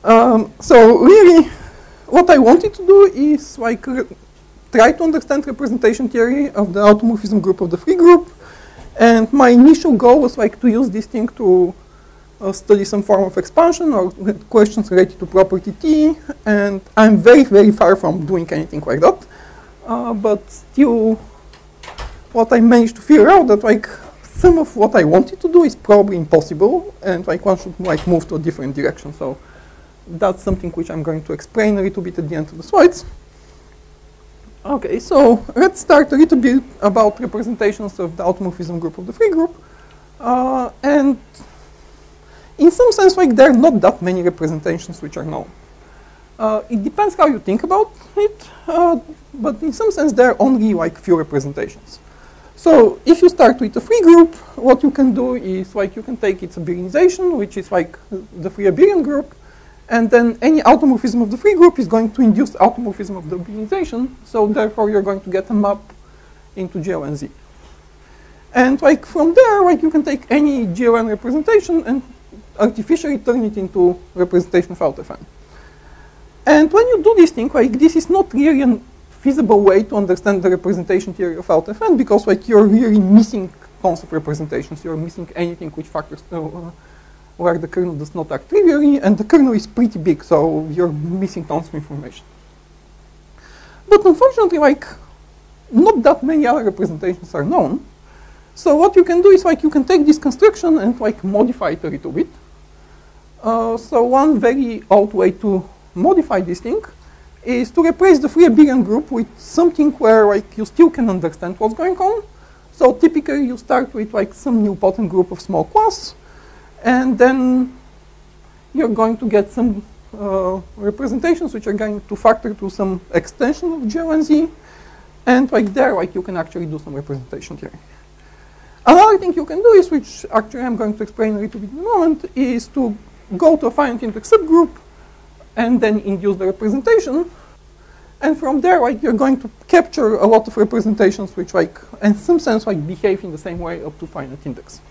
So really, what I wanted to do is like try to understand representation theory of the automorphism group of the free group. And my initial goal was like to use this thing to study some form of expansion or questions related to property T. And I'm very, very far from doing anything like that. But still, what I managed to figure out that like some of what I wanted to do is probably impossible, and like one should like move to a different direction. So that's something which I'm going to explain a little bit at the end of the slides. Okay, so let's start a little bit about representations of the automorphism group of the free group. And in some sense, like there are not that many representations which are known. It depends how you think about it, but in some sense, there are only like few representations. So if you start with a free group, what you can do is like you can take its abelianization, which is like the free abelian group, and then any automorphism of the free group is going to induce automorphism of the abelianization. So therefore, you're going to get a map into GLN Z. And like from there, like you can take any GLN representation and artificially turn it into representation of out Fn. And when you do this thing, like this is not really a feasible way to understand the representation theory of out Fn, because like you're really missing tons of representations. You're missing anything which factors where the kernel does not act trivially, and the kernel is pretty big, so you're missing tons of information. But unfortunately, like not that many other representations are known. So what you can do is like you can take this construction and like modify it a little bit. So one very old way to modify this thing is to replace the free abelian group with something where like you still can understand what's going on. So typically you start with like some nilpotent group of small class, and then you're going to get some representations which are going to factor to some extension of GLNZ, and like there like you can actually do some representation theory. Another thing you can do is, which actually I'm going to explain a little bit in a moment, is to go to a finite index subgroup and then induce the representation. And from there, like, you're going to capture a lot of representations which, like, in some sense, like, behave in the same way up to finite index.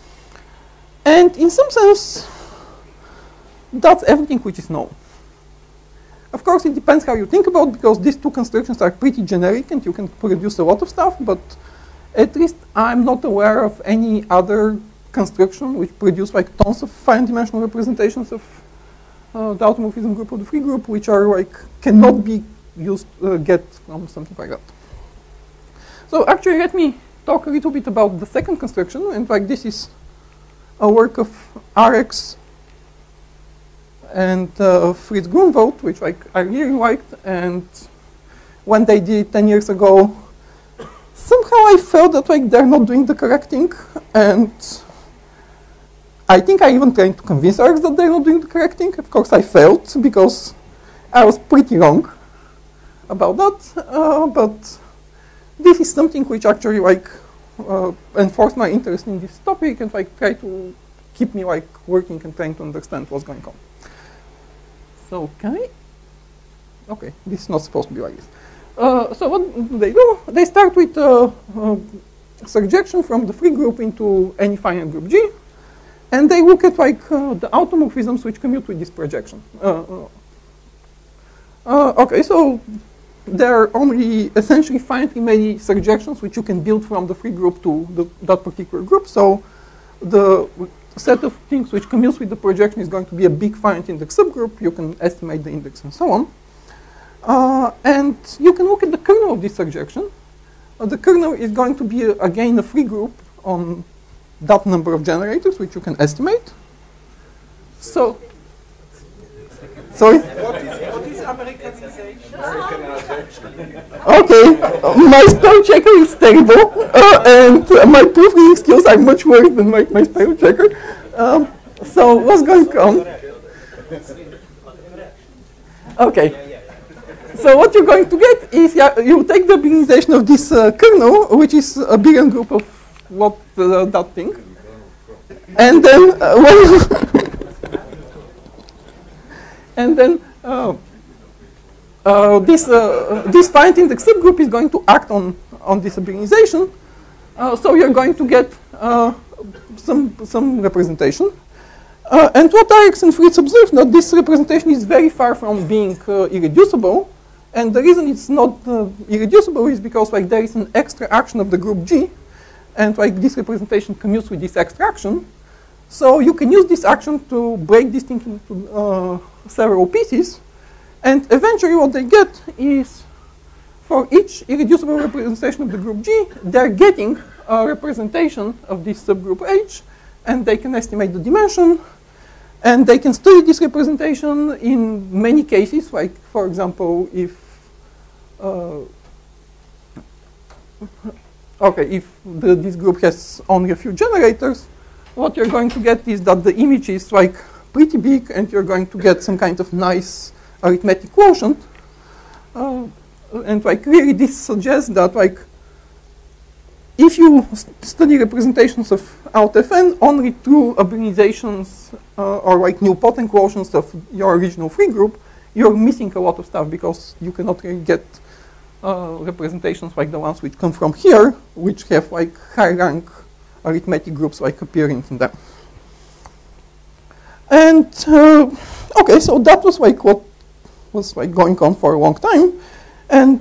And in some sense, that's everything which is known. Of course, it depends how you think about it, because these two constructions are pretty generic and you can produce a lot of stuff, but at least I'm not aware of any other construction which produce like tons of finite dimensional representations of the automorphism group of the free group, which are like cannot be used get from something like that. So actually, let me talk a little bit about the second construction, and like this is a work of Arex and Fritz Grunwald, which like I really liked, and when they did it 10 years ago, somehow I felt that like they're not doing the correct thing, and I think I even tried to convince others that they're not doing the correct thing. Of course, I failed because I was pretty wrong about that. But this is something which actually like enforced my interest in this topic and like try to keep me like working and trying to understand what's going on. So can I? Okay, this is not supposed to be like this. So what do they do? They start with surjection from the free group into any finite group G, and they look at like the automorphisms which commute with this projection. Okay, so there are only essentially finitely many surjections which you can build from the free group to that particular group. So the set of things which commutes with the projection is going to be a big finite index subgroup. You can estimate the index and so on. And you can look at the kernel of this surjection. The kernel is going to be, again, a free group on that number of generators, which you can estimate. So, sorry? What is Americanization? Okay, my spell checker is terrible, and my proofreading skills are much worse than my spell checker. So what's going on? Okay. So what you're going to get is you take the abelianization of this kernel, which is a Abelian group of what that thing, and then this finite index subgroup is going to act on this abelianization. So you're going to get some representation. And what Dirks and Fritz observed, that this representation is very far from being irreducible. And the reason it's not irreducible is because like there is an extra action of the group G, and like this representation commutes with this extra action. So you can use this action to break this thing into several pieces. And eventually what they get is, for each irreducible representation of the group G, they're getting a representation of this subgroup H, and they can estimate the dimension. And they can study this representation in many cases, like, for example, if this group has only a few generators, what you're going to get is that the image is like pretty big, and you're going to get some kind of nice arithmetic quotient. And like really this suggests that like if you study representations of out Fn only through abelianizations or like nilpotent quotients of your original free group, you're missing a lot of stuff because you cannot really get representations like the ones which come from here, which have like high rank arithmetic groups like appearing in them. And okay, so that was like what was like going on for a long time. And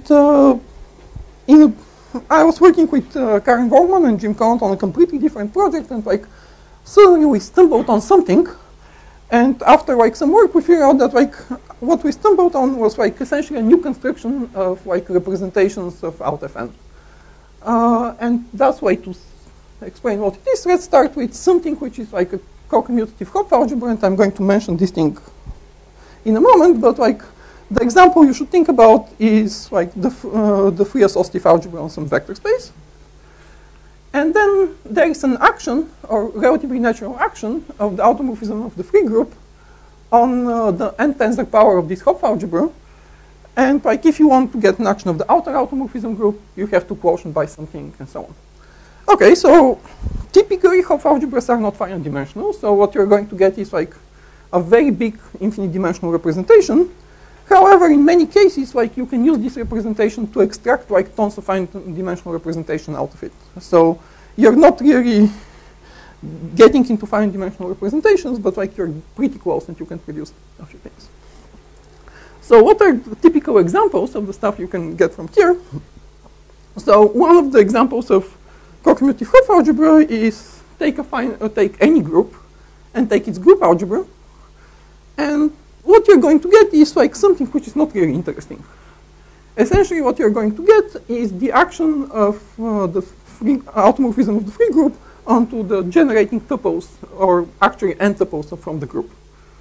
I was working with Karen Vorman and Jim Conant on a completely different project, and like suddenly we stumbled on something. And after like some work, we figured out that like what we stumbled on was like essentially a new construction of like representations of out Fn. And that's why to explain what it is, let's start with something which is like a co-commutative Hopf algebra, and I'm going to mention this thing in a moment, but like the example you should think about is like the free associative algebra on some vector space. And then there is an action, or relatively natural action, of the automorphism of the free group on the n-tensor power of this Hopf algebra. And like if you want to get an action of the outer automorphism group, you have to quotient by something and so on. Okay, so typically Hopf algebras are not finite dimensional. So what you're going to get is like a very big infinite dimensional representation. However, in many cases, like you can use this representation to extract like tons of finite dimensional representation out of it. So you're not really getting into finite dimensional representations, but like you're pretty close and you can produce a few things. So what are the typical examples of the stuff you can get from here? So one of the examples of co-commutative Hopf algebra is take any group and take its group algebra, and what you're going to get is like something which is not really interesting. Essentially, what you're going to get is the action of the automorphism of the free group onto the generating tuples, or actually n tuples from the group.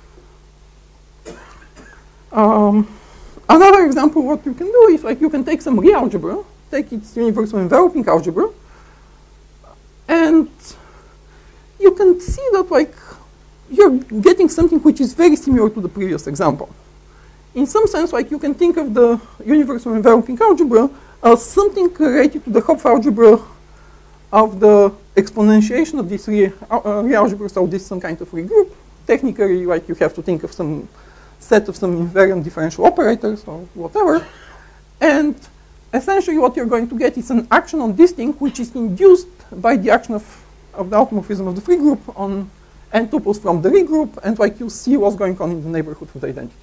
Another example of what you can do is like you can take some real algebra, take its universal enveloping algebra, and you can see that like you're getting something which is very similar to the previous example. In some sense, like you can think of the universal enveloping algebra as something related to the Hopf algebra of the exponentiation of this real algebra. So this is some kind of free group. Technically, like you have to think of some set of some invariant differential operators or whatever. And essentially what you're going to get is an action on this thing which is induced by the action of the automorphism of the free group on n tuples from the regroup, and like you see what's going on in the neighborhood of the identity.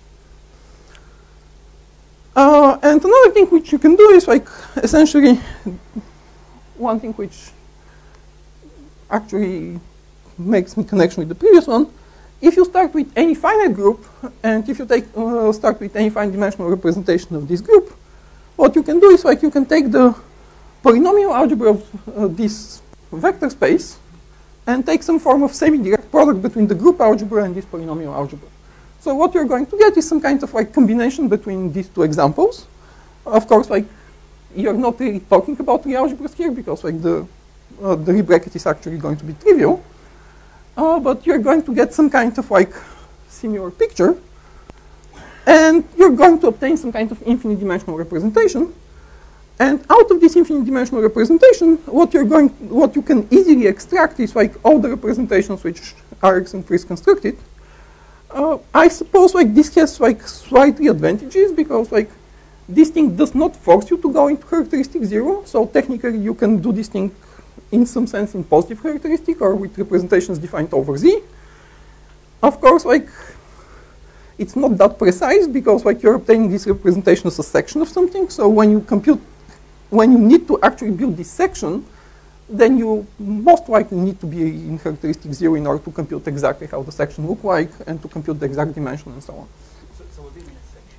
And another thing which you can do is like essentially one thing which actually makes me connection with the previous one. If you start with any finite group, and if you start with any finite dimensional representation of this group, what you can do is like you can take the polynomial algebra of this vector space and take some form of semi-direct product between the group algebra and this polynomial algebra. So what you're going to get is some kind of like combination between these two examples. Of course, like you're not really talking about real algebras here because like the rebracket is actually going to be trivial. But you're going to get some kind of like similar picture, and you're going to obtain some kind of infinite dimensional representation. And out of this infinite dimensional representation, what you can easily extract is like all the representations which Rx and Fritz constructed. I suppose like this has like slightly advantages because like this thing does not force you to go into characteristic 0. So technically you can do this thing in some sense in positive characteristic or with representations defined over Z. of course, like, it's not that precise because like you're obtaining this representation as a section of something. So when you need to actually build this section, then you most likely need to be in characteristic 0 in order to compute exactly how the section look like and to compute the exact dimension and so on. So what do you mean a section?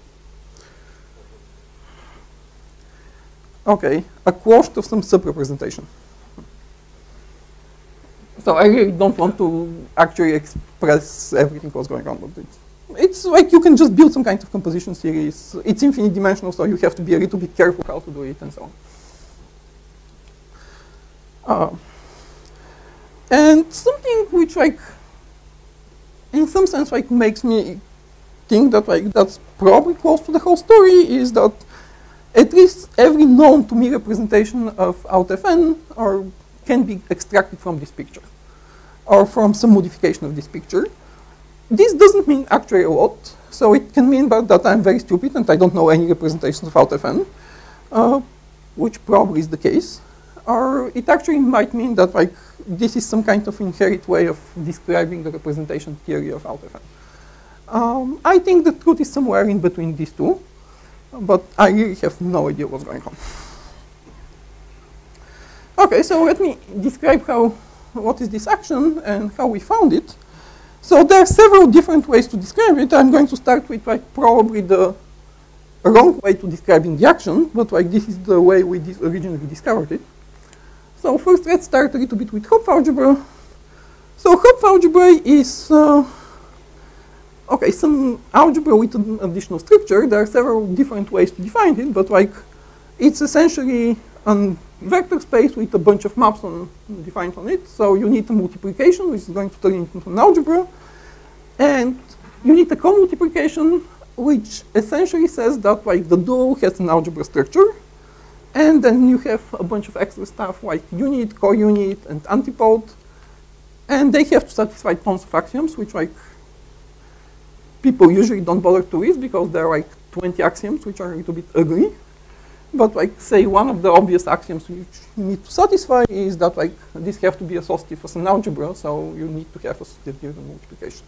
Okay, a quotient of some subrepresentation. So I really don't want to actually express everything what's going on, but it's like you can just build some kind of composition series. It's infinite dimensional, so you have to be a little bit careful how to do it and so on. And something which, like, in some sense, like, makes me think that, like, that's probably close to the whole story is that at least every known to me representation of out Fn or can be extracted from this picture or from some modification of this picture. This doesn't mean actually a lot. So it can mean that I'm very stupid and I don't know any representations of out Fn, which probably is the case. Or it actually might mean that, like, this is some kind of inherent way of describing the representation theory of out Fn. I think the truth is somewhere in between these two, but I really have no idea what's going on. Okay, so let me describe what is this action and how we found it. So there are several different ways to describe it. I'm going to start with, like, probably the wrong way to describing the action, but, like, this is the way we originally discovered it. So first, let's start a little bit with Hopf algebra. So Hopf algebra is okay, some algebra with an additional structure. There are several different ways to define it, but, like, it's essentially a vector space with a bunch of maps defined on it. So you need a multiplication, which is going to turn into an algebra. And you need a co-multiplication, which essentially says that, like, the dual has an algebra structure. And then you have a bunch of extra stuff like unit, co-unit, and antipode. And they have to satisfy tons of axioms, which, like, people usually don't bother to read because there are, like, 20 axioms, which are a little bit ugly. But, like, say one of the obvious axioms which you need to satisfy is that, like, this have to be associative as an algebra, so you need to have associative given multiplication.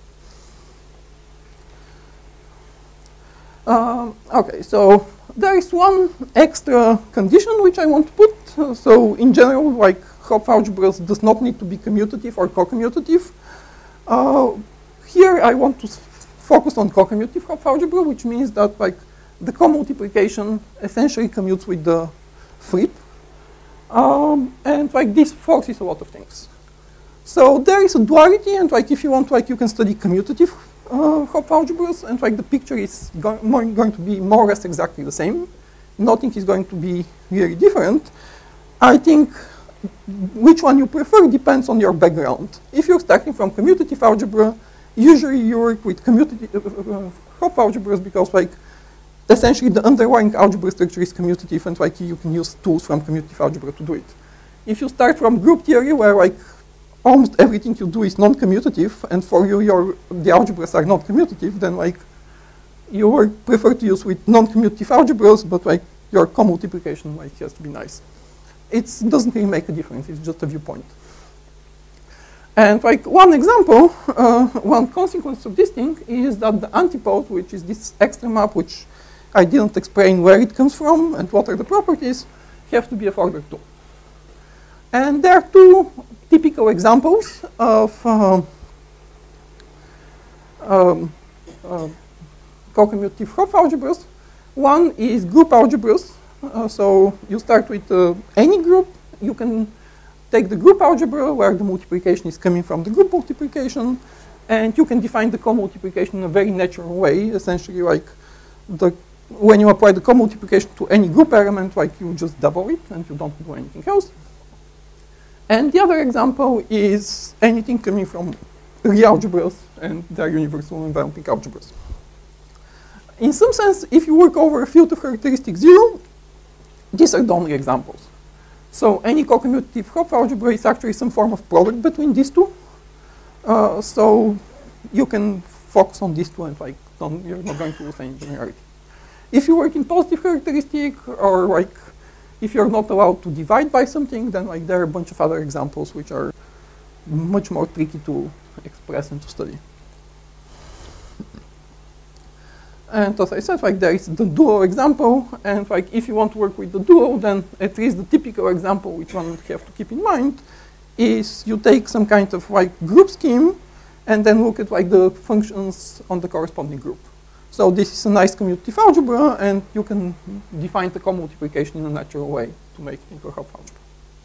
Okay, so there is one extra condition which I want to put. So in general, like, Hopf algebras does not need to be commutative or co-commutative. Here I want to focus on co-commutative Hopf algebra, which means that, like, the co-multiplication essentially commutes with the flip. And, like, this forces a lot of things. So there is a duality, and, like, if you want, like, you can study commutative Hopf algebras, and, like, the picture is going to be more or less exactly the same. Nothing is going to be really different. I think which one you prefer depends on your background. If you're starting from commutative algebra, usually you work with commutative Hopf algebras because, like, essentially the underlying algebra structure is commutative, and, like, you can use tools from commutative algebra to do it. If you start from group theory, where, like, almost everything you do is non-commutative, and for you the algebras are not commutative, then, like, you prefer to use with non-commutative algebras, but, like, your co-multiplication, like, has to be nice. It doesn't really make a difference. It's just a viewpoint. And, like, one example, one consequence of this thing is that the antipode, which is this extra map, which I didn't explain where it comes from and what are the properties, have to be of order 2. And there are two typical examples of co-commutative Hopf algebras. One is group algebras. So you start with any group. You can take the group algebra where the multiplication is coming from the group multiplication, and you can define the co-multiplication in a very natural way. Essentially, like, when you apply the co-multiplication to any group element, like, you just double it and you don't do anything else. And the other example is anything coming from real algebras and their universal enveloping algebras. In some sense, if you work over a field of characteristic 0, these are the only examples. So any co-commutative Hopf algebra is actually some form of product between these two. So you can focus on these two and, like, you're not going to lose any generality. If you work in positive characteristic, or, like, if you're not allowed to divide by something, then, like, there are a bunch of other examples which are much more tricky to express and to study. And as I said, like there is the duo example, and like if you want to work with the duo, then at least the typical example which one have to keep in mind is you take some kind of like group scheme and then look at like the functions on the corresponding group. So this is a nice commutative algebra, and you can define the co-multiplication in a natural way to make it into a Hopf algebra.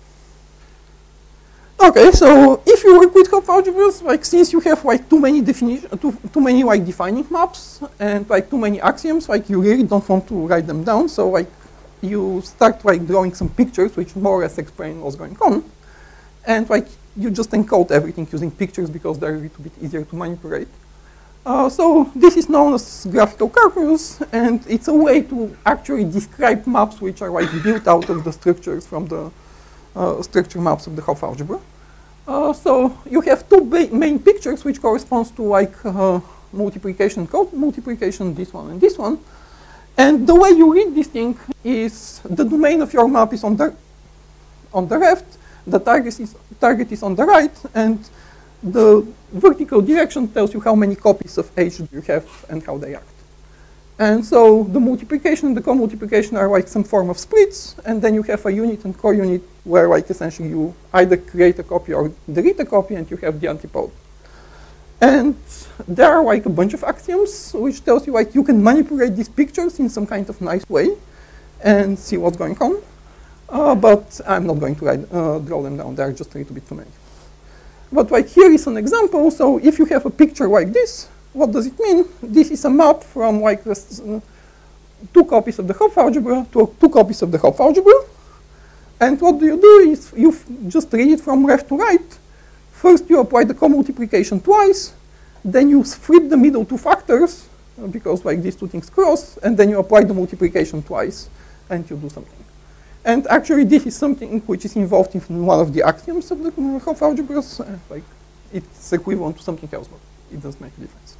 Okay, so if you work with Hopf algebras, like since you have like too many like defining maps and like too many axioms, like you really don't want to write them down. So like you start like drawing some pictures which more or less explain what's going on, and like you just encode everything using pictures because they're a little bit easier to manipulate. So this is known as graphical calculus, and it's a way to actually describe maps which are like built out of the structures from the structure maps of the Hopf algebra. So you have two main pictures which corresponds to like multiplication, co-multiplication, this one and this one. And the way you read this thing is the domain of your map is on the left, the target is on the right, and the vertical direction tells you how many copies of H you have and how they act. And so the multiplication and the co-multiplication are like some form of splits, and then you have a unit and co-unit where like essentially you either create a copy or delete a copy, and you have the antipode. And there are like a bunch of axioms which tells you like you can manipulate these pictures in some kind of nice way and see what's going on. But I'm not going to draw them down, they're just a little bit too many. But like here is an example. So if you have a picture like this, what does it mean? This is a map from like two copies of the Hopf algebra to two copies of the Hopf algebra. And what do is you just read it from left to right. First you apply the co-multiplication twice, then you flip the middle two factors because like these two things cross, and then you apply the multiplication twice and you do something. And actually this is something which is involved in one of the axioms of the Hopf algebras. Like it's equivalent to something else, but it doesn't make a difference.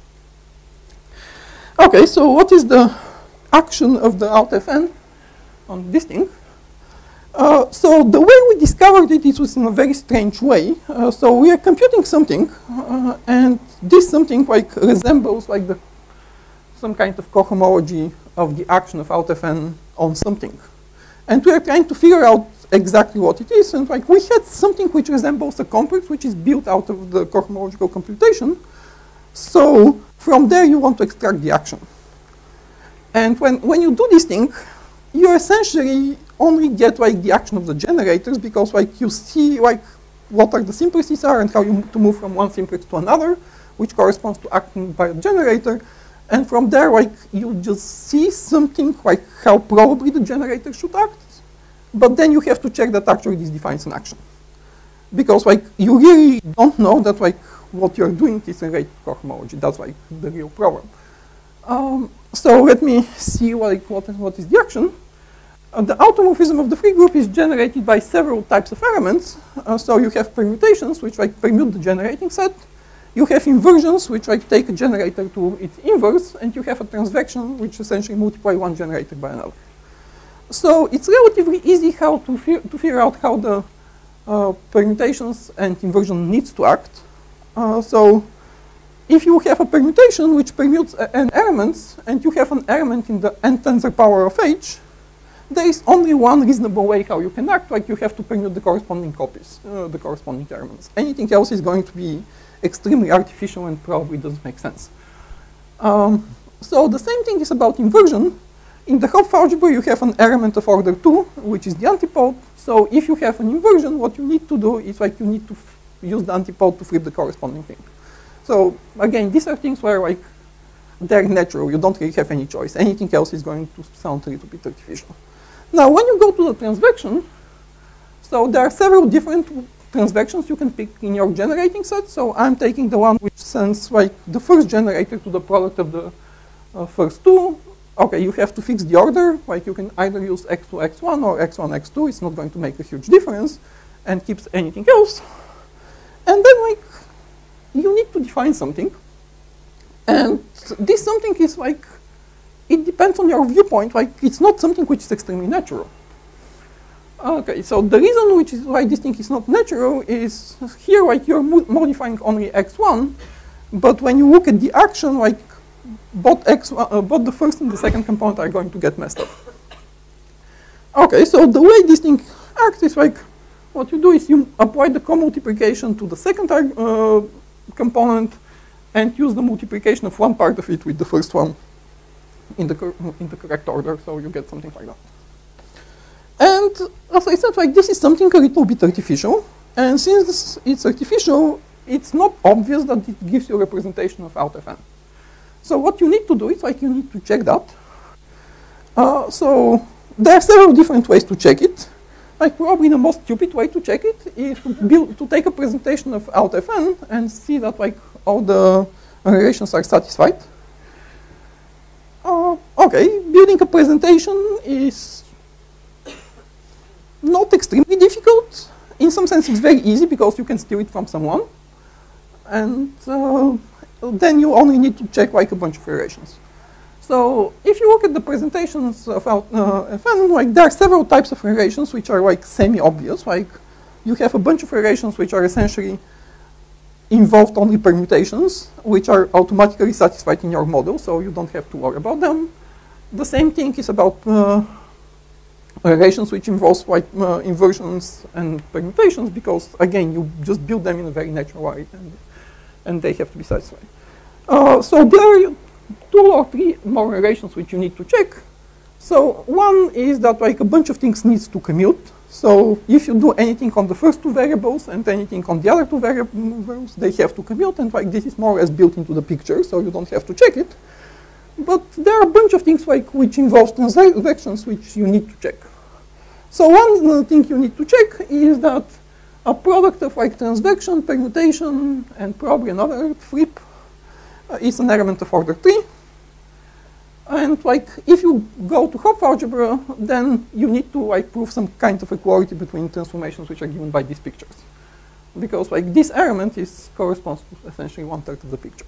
Okay, so what is the action of the alt Fn on this thing? So the way we discovered it was in a very strange way. So we are computing something, and this something like resembles like some kind of cohomology of the action of alt Fn on something. And we are trying to figure out exactly what it is. And like we had something which resembles a complex which is built out of the cohomological computation. So from there you want to extract the action. And when you do this thing, you essentially only get like the action of the generators, because like you see like what are the simplexes are and how you to move from one simplex to another, which corresponds to acting by a generator. And from there, like you just see something like how probably the generator should act, but then you have to check that actually this defines an action, because like you really don't know that like what you're doing is in rate cohomology. That's like the real problem. So let me see like what is the action. The automorphism of the free group is generated by several types of elements. So you have permutations, which like permute the generating set. You have inversions, which like take a generator to its inverse, and you have a transvection, which essentially multiply one generator by another. So it's relatively easy how to figure out how the permutations and inversion needs to act. So if you have a permutation which permutes n elements, and you have an element in the n tensor power of h, there is only one reasonable way how you can act, like you have to permute the corresponding copies, the corresponding elements. Anything else is going to be extremely artificial and probably doesn't make sense. So the same thing is about inversion. In the Hopf algebra, you have an element of order 2, which is the antipode. So if you have an inversion, what you need to do is like you need to use the antipode to flip the corresponding thing. So again, these are things where like they're natural. You don't really have any choice. Anything else is going to sound a little bit artificial. Now, when you go to the transvection, so there are several different transvections you can pick in your generating set. So I'm taking the one which sends like the first generator to the product of the first two. Okay, you have to fix the order. Like you can either use x2, x1 or x1, x2. It's not going to make a huge difference, and keeps anything else. And then like you need to define something. And this something is like, it depends on your viewpoint. Like it's not something which is extremely natural. Okay, so the reason which is why this thing is not natural is here, like you're modifying only x1, but when you look at the action, like both the first and the second component are going to get messed up. Okay, so the way this thing acts is like, what you do is you apply the co-multiplication to the second component and use the multiplication of one part of it with the first one in the correct order, so you get something like that. And as I said, like, this is something a little bit artificial, and since it's artificial, it's not obvious that it gives you a representation of out fn. So what you need to do is, like, you need to check that. So there are several different ways to check it. Like, probably the most stupid way to check it is to take a presentation of out fn and see that, like, all the relations are satisfied. Okay, building a presentation is not extremely difficult. In some sense, it's very easy because you can steal it from someone. And then you only need to check, like, a bunch of relations. So if you look at the presentations of fn, like, there are several types of relations which are, like, semi-obvious. Like, you have a bunch of relations which are essentially involved only permutations, which are automatically satisfied in your model, so you don't have to worry about them. The same thing is about relations which involves, like, inversions and permutations, because, again, you just build them in a very natural way, and they have to be satisfied. So there are 2 or 3 more relations which you need to check. So one is that, like, a bunch of things needs to commute. So if you do anything on the first 2 variables and anything on the other 2 variables, they have to commute, and, like, this is more or less built into the picture, so you don't have to check it. But there are a bunch of things, like, which involve transactions which you need to check. So one thing you need to check is that a product of, like, transaction, permutation, and probably another flip is an element of order 3. And, like, if you go to Hopf algebra, then you need to, like, prove some kind of equality between transformations which are given by these pictures. Because, like, this element corresponds to essentially 1/3 of the picture.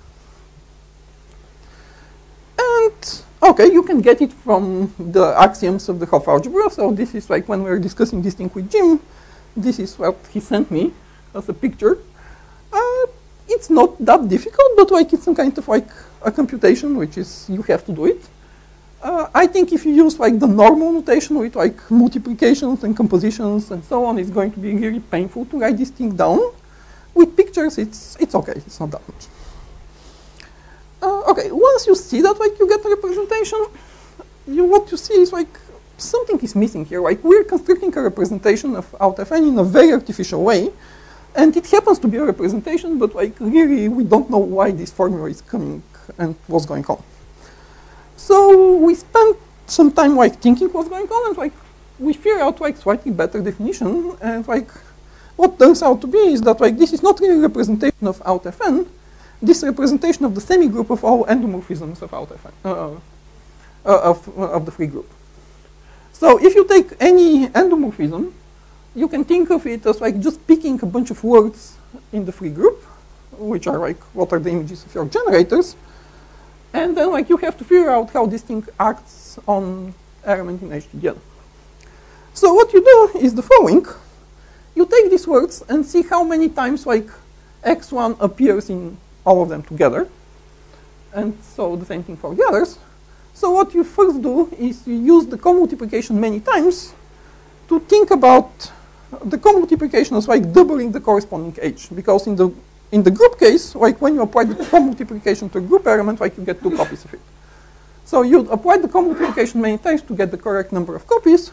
And, okay, you can get it from the axioms of the Hopf algebra. So this is, like, when we were discussing this thing with Jim, this is what he sent me as a picture. It's not that difficult, but, like, it's some kind of, like, a computation, which is, you have to do it. I think if you use, like, the normal notation with, like, multiplications and compositions and so on, it's going to be really painful to write this thing down. With pictures, it's okay. It's not that much. Okay, once you see that, like, you get a representation, what you see is, like, something is missing here. Like, we're constructing a representation of out fn in a very artificial way. And it happens to be a representation, but, like, really, we don't know why this formula is coming and what's going on. So we spent some time, like, thinking what's going on, and, like, we figure out, like, slightly better definition. And, like, what turns out to be is that, like, this is not really a representation of out fn. This is a representation of the semigroup of all endomorphisms of out fn, of the free group. So if you take any endomorphism, you can think of it as, like, just picking a bunch of words in the free group, which are, like, what are the images of your generators. And then, like, you have to figure out how this thing acts on element in HTDL. So what you do is the following. You take these words and see how many times, like, x1 appears in all of them together. And so the same thing for the others. So what you first do is you use the co-multiplication many times to think about the co-multiplication as, like, doubling the corresponding h. Because in the group case, like, when you apply the co-multiplication to a group element, like, you get 2 copies of it. So you apply the co-multiplication many times to get the correct number of copies.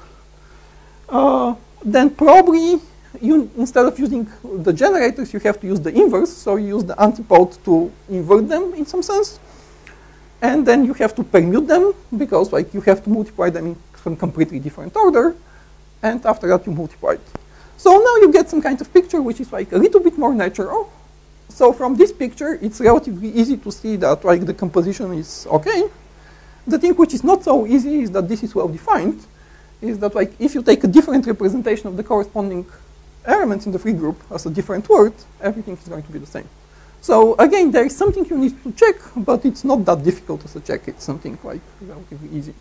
Then probably, instead of using the generators, you have to use the inverse. So you use the antipode to invert them in some sense. And then you have to permute them, because, like, you have to multiply them in some completely different order. And after that, you multiply it. So now you get some kind of picture which is, like, a little bit more natural. So from this picture, it's relatively easy to see that, like, the composition is okay. The thing which is not so easy is that this is well defined. Is that, like, if you take a different representation of the corresponding elements in the free group as a different word, everything is going to be the same. So again, there is something you need to check, but it's not that difficult as a check. It's something, like, relatively easy.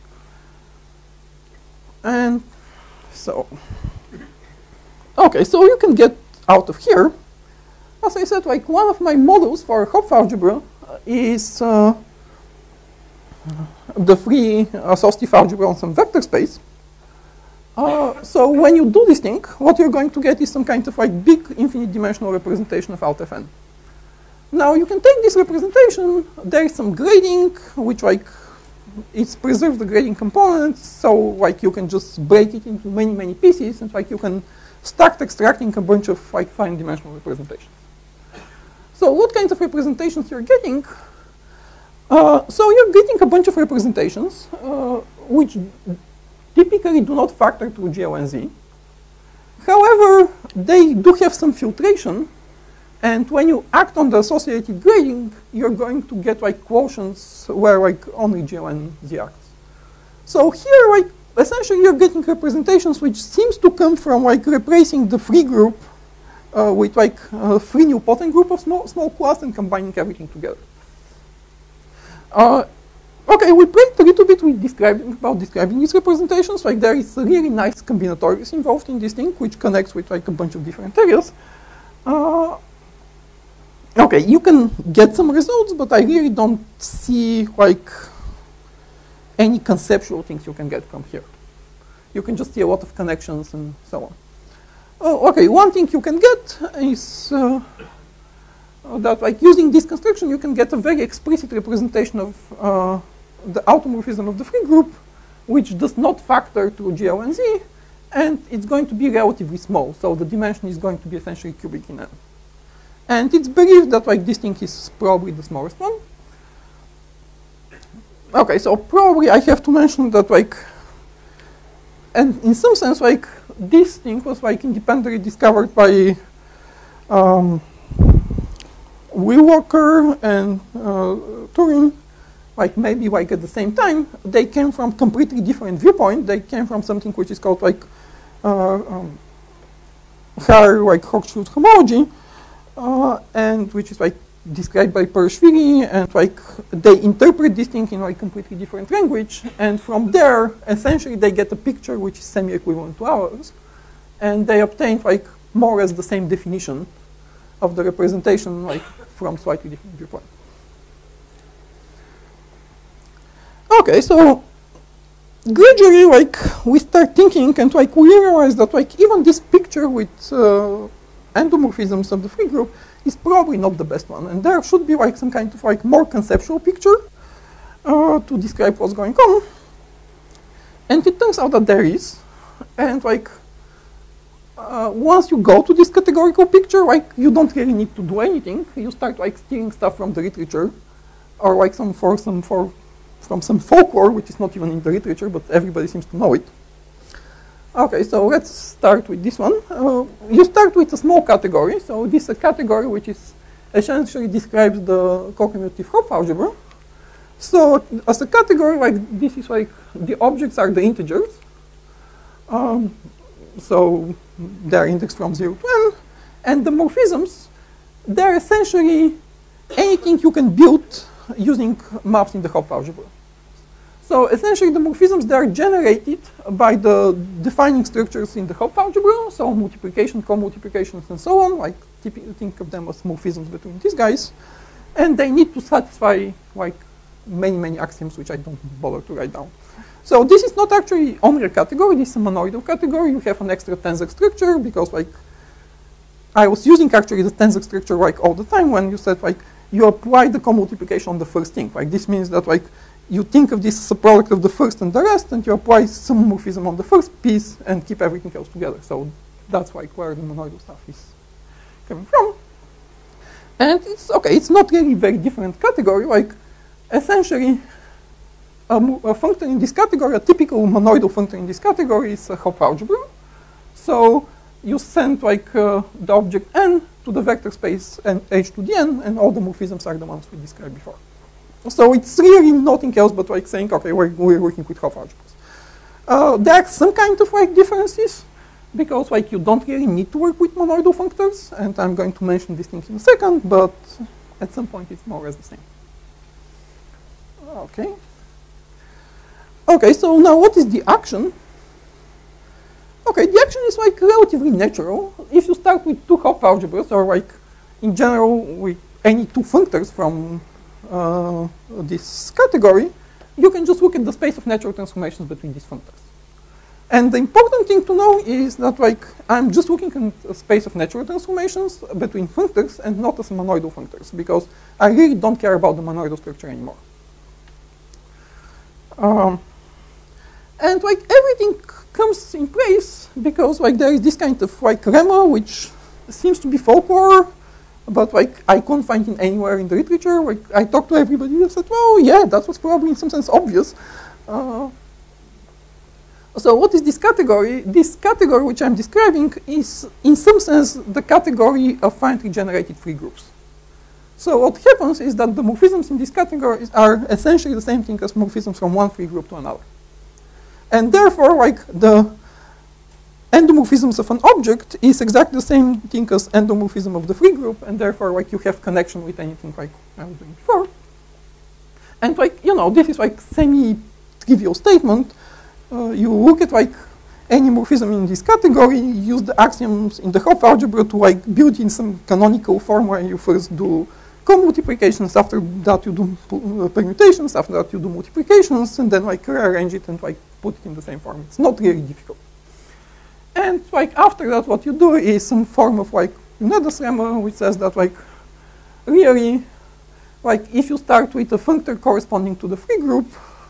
And so, okay, so you can get out of here. As I said, like, one of my models for Hopf algebra is the free associative algebra on some vector space. So when you do this thing, what you're going to get is some kind of like big infinite dimensional representation of alt Fn. Now you can take this representation, there is some grading, which like it's preserved the grading components, so like you can just break it into many, many pieces, and like you can start extracting a bunch of like fine dimensional representations. So what kinds of representations you're getting? So you're getting a bunch of representations which typically do not factor through G, L, and Z. However, they do have some filtration, and when you act on the associated grading, you're going to get like quotients where like only G, L, and Z acts. So here, like essentially, you're getting representations which seems to come from like replacing the free group with like a free nilpotent group of small class and combining everything together. Okay, we played a little bit with describing these representations. Like there is a really nice combinatorics involved in this thing, which connects with like a bunch of different areas. Okay, you can get some results, but I really don't see like any conceptual things you can get from here. You can just see a lot of connections and so on. Okay, one thing you can get is that like using this construction, you can get a very explicit representation of the automorphism of the free group, which does not factor through G, L, and Z, and it's going to be relatively small. So the dimension is going to be essentially cubic in N. And it's believed that like this thing is probably the smallest one. Okay, so probably I have to mention that like, and in some sense like this thing was like independently discovered by Willwacker and Turing, like maybe like at the same time. They came from completely different viewpoint. They came from something which is called like higher like Hochschild homology, and which is like described by Perishvili, and like they interpret this thing in like completely different language, and from there essentially they get a picture which is semi-equivalent to ours, and they obtain like more or less the same definition of the representation like from slightly different viewpoint. Okay, so gradually like we start thinking, and like we realize that like even this picture with endomorphisms of the free group is probably not the best one, and there should be like some kind of like more conceptual picture to describe what's going on. And it turns out that there is, and like once you go to this categorical picture, like you don't really need to do anything. You start like stealing stuff from the literature, or like from some folklore, which is not even in the literature, but everybody seems to know it. Okay, so let's start with this one. You start with a small category. So this is a category which is essentially describes the co-commutative Hopf algebra. So as a category, like this is like the objects are the integers. So they're indexed from 0 to n. And the morphisms, they're essentially anything you can build using maps in the Hopf algebra. So essentially the morphisms, they are generated by the defining structures in the Hopf algebra, so multiplication, co-multiplications, and so on. Like think of them as morphisms between these guys. And they need to satisfy like many, many axioms, which I don't bother to write down. So this is not actually only a category, this is a monoidal category. You have an extra tensor structure, because like I was using actually the tensor structure like all the time when you said like you apply the co-multiplication on the first thing. Like this means that like you think of this as a product of the first and the rest, and you apply some morphism on the first piece and keep everything else together. So that's like where the monoidal stuff is coming from. And it's okay, it's not really very different category. Like essentially a function in this category, a typical monoidal function in this category is a Hopf algebra. So you send like the object n to the vector space and h to the n, and all the morphisms are the ones we described before. So it's really nothing else but like saying, okay, we're working with Hopf algebras. There are some kind of like differences, because like you don't really need to work with monoidal functors, and I'm going to mention these things in a second, but at some point it's more or less the same. Okay. Okay, so now what is the action? Okay, the action is like relatively natural. If you start with two Hopf algebras, or like in general with any two functors from this category, you can just look at the space of natural transformations between these functors. And the important thing to know is that like I'm just looking at a space of natural transformations between functors and not as monoidal functors, because I really don't care about the monoidal structure anymore. And like everything comes in place because like there is this kind of like lemma which seems to be folklore, but like I couldn't find it anywhere in the literature. Like I talked to everybody and said, well, yeah, that was probably in some sense obvious. So what is this category? This category which I'm describing is in some sense the category of finitely generated free groups. So what happens is that the morphisms in this category are essentially the same thing as morphisms from one free group to another. And therefore, like the endomorphisms of an object is exactly the same thing as endomorphism of the free group, and therefore, like you have connection with anything like I was doing before. And like this is like semi-trivial statement. You look at like any morphism in this category, you use the axioms in the Hopf algebra to like build in some canonical form where you first do co-multiplications, after that you do permutations, after that you do multiplications, and then like rearrange it and like put it in the same form. It's not really difficult. And like after that, what you do is some form of like Uneda's lemma, which says that like really, like if you start with a functor corresponding to the free group,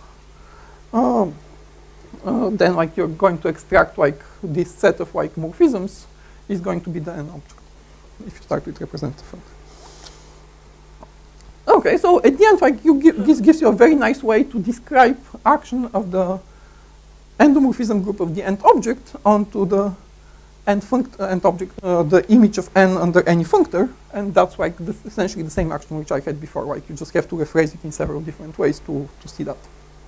then like you're going to extract like this set of like morphisms is going to be the n object if you start with representative functor. Okay, so at the end, like this gives you a very nice way to describe action of the endomorphism group of the end object onto the end object, the image of n under any functor, and that's like essentially the same action which I had before. Like you just have to rephrase it in several different ways to see that.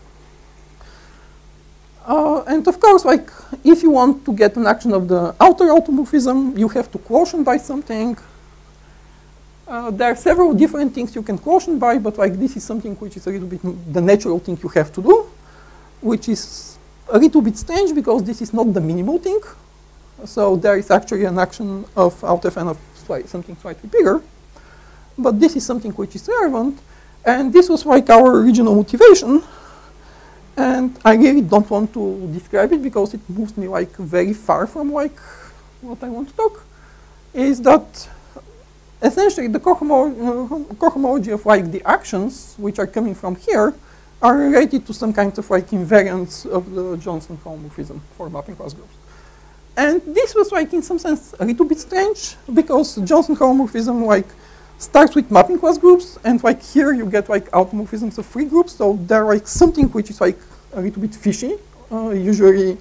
And of course, like if you want to get an action of the outer automorphism, you have to quotient by something. There are several different things you can quotient by, but like this is something which is a little bit the natural thing you have to do, which is a little bit strange because this is not the minimal thing. So there is actually an action of out of n of something slightly bigger, but this is something which is relevant, and this was like our original motivation. And I really don't want to describe it because it moves me like very far from like what I want to talk. Is that essentially the cohomology of like the actions which are coming from here are related to some kind of like invariance of the Johnson homomorphism for mapping class groups. And this was like in some sense a little bit strange because Johnson homomorphism like starts with mapping class groups, and like here you get like automorphisms of free groups, so they're like something which is like a little bit fishy. Usually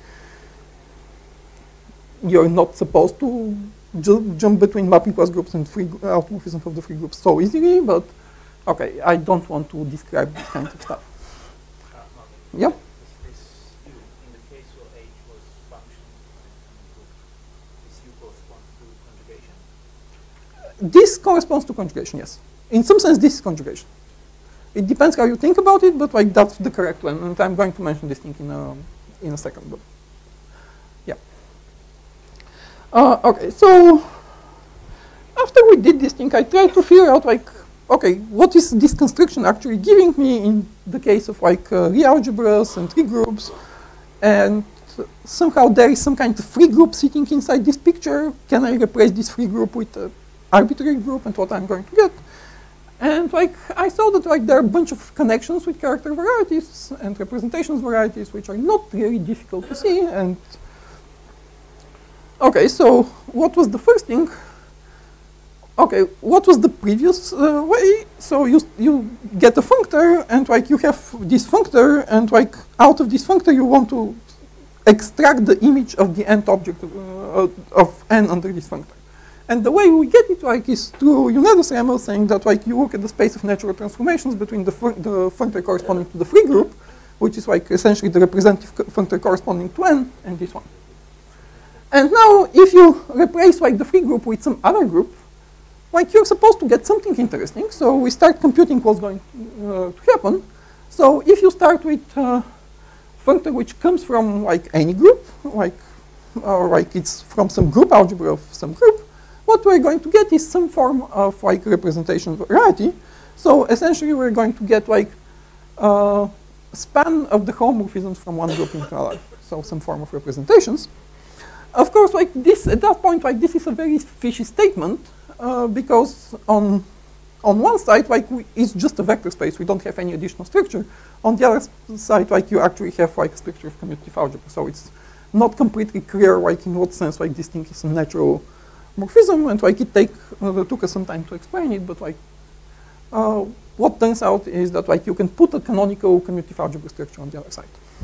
you're not supposed to jump between mapping class groups and free automorphisms of the free groups so easily, but okay, I don't want to describe this kind of stuff. Yep. In the case where H was function group, this U corresponds to conjugation? This corresponds to conjugation, yes. In some sense, this is conjugation. It depends how you think about it, but like that's the correct one, and I'm going to mention this thing in a second. But yeah. Okay, so after we did this thing, I tried to figure out like, okay, what is this construction actually giving me in the case of like realgebras and tree groups, and somehow there is some kind of free group sitting inside this picture. Can I replace this free group with an arbitrary group, and what I'm going to get? And like I saw that like there are a bunch of connections with character varieties and representations varieties, which are not really difficult to see. And okay, so what was the first thing? Okay, what was the previous way? So you get a functor, and like you have this functor, and like out of this functor you want to extract the image of the end object of n under this functor. And the way we get it like is through Uneda's lemma, saying that like you look at the space of natural transformations between the functor corresponding to the free group, which is like essentially the representative functor corresponding to n, and this one. And now if you replace like the free group with some other group, like you're supposed to get something interesting. So we start computing what's going to happen. So if you start with a functor which comes from like any group, like or like it's from some group algebra of some group, what we're going to get is some form of like representation variety. So essentially we're going to get like span of the homomorphisms from one group into another. So some form of representations. Of course, like this, at that point, like this is a very fishy statement because on one side, like it's just a vector space. We don't have any additional structure. On the other side, like you actually have like a structure of commutative algebra. So it's not completely clear, like in what sense, like this thing is a natural morphism, and like it took us some time to explain it. But like what turns out is that like you can put a canonical commutative algebra structure on the other side.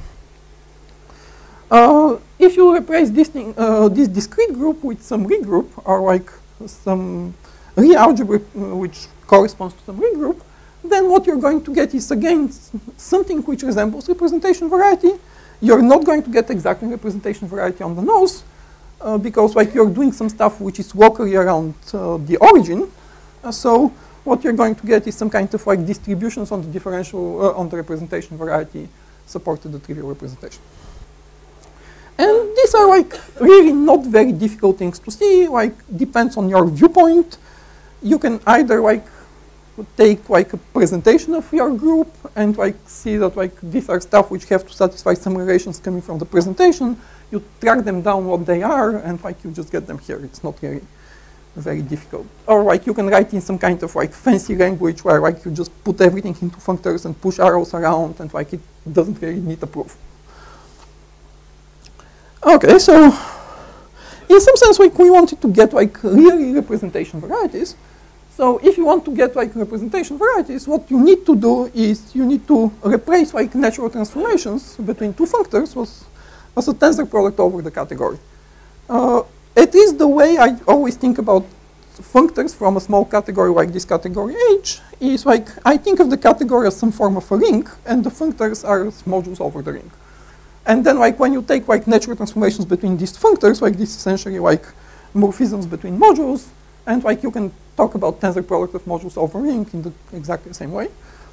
If you replace this thing, this discrete group with some regroup, or like some algebra which corresponds to some regroup, then what you're going to get is again something which resembles representation variety. You're not going to get exactly representation variety on the nose because like you're doing some stuff which is locally around the origin. So what you're going to get is some kind of like distributions on the differential on the representation variety supported the trivial representation. And these are like really not very difficult things to see, like depends on your viewpoint. You can either like take like a presentation of your group and like see that like these are stuff which have to satisfy some relations coming from the presentation. You track them down what they are and like you just get them here. It's not really very difficult. Or like you can write in some kind of like fancy language where like you just put everything into functors and push arrows around and like it doesn't really need a proof. Okay, so in some sense, like we wanted to get like really representation varieties. So if you want to get like representation varieties, what you need to do is you need to replace like natural transformations between two functors as a tensor product over the category. It is the way I always think about functors from a small category like this category H. Is like I think of the category as some form of a ring, and the functors are modules over the ring. And then like when you take like natural transformations between these functors, like this is essentially like morphisms between modules, and like you can talk about tensor product of modules over ring in the exactly the same way.